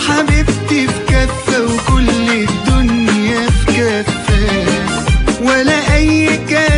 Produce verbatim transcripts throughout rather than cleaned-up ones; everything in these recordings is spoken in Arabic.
حبيبتي في كفة وكل الدنيا في كفة، ولا أي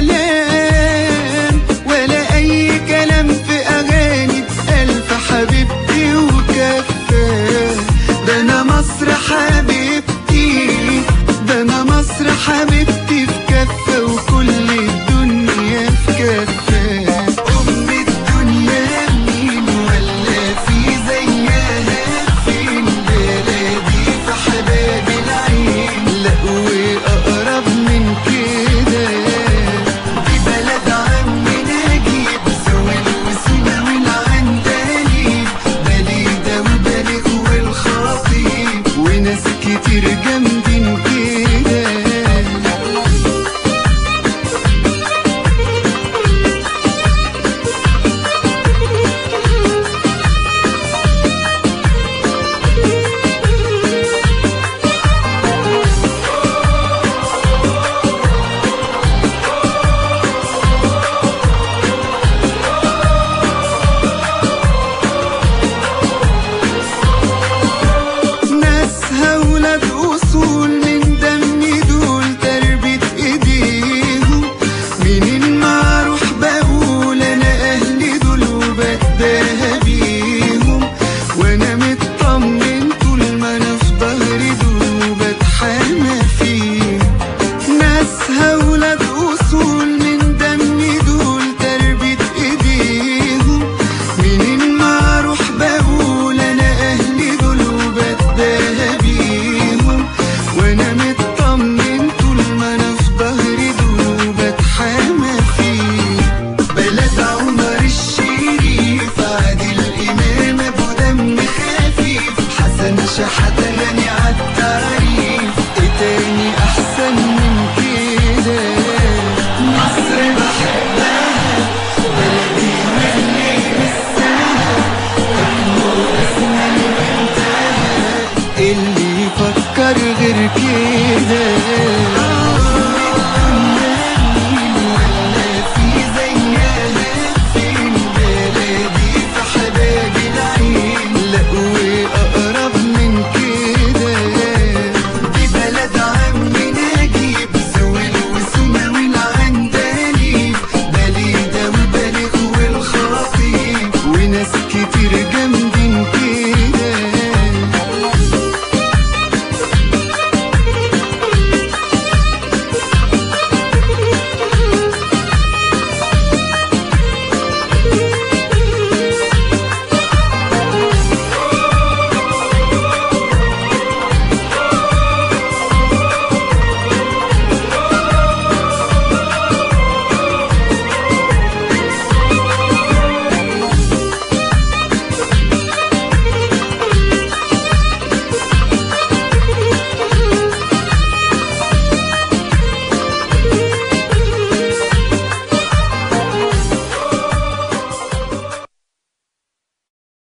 كلام ولا أي كلام في أغاني بألف حبيبتي وكفة. ده أنا مصر حبيبتي، ده أنا مصر حبيبتي في كفة وكل الدنيا في كفة. أم الدنيا مين ولا في زيها فين؟ بلدي في حباب العين، لا وأقرب من كده. دي بلد عمي نجيب زويل وسينا والعندليب، بليدة وبليغ والخطيب وناس كتير جامدين كده. ناسها ولاد أصول من دمي دول تربية إيديهم، منين ما أروح بقول أنا أهلي دول وبتباهى بيهم، وأنا مطمن طول ما أنا في ظهري دول وبتحامى فيهم. ناسها ولاد أصول من دمي دول تربية إيديهم، منين ما أروح بقول أنا أهلي دول وبتباهى بيهم، وأنا مطمن طول ما أنا في ظهري دول وبتحامى فيهم. بلد عمر الشريف، عادل إمام أبو دم خفيف، حسن شحاتة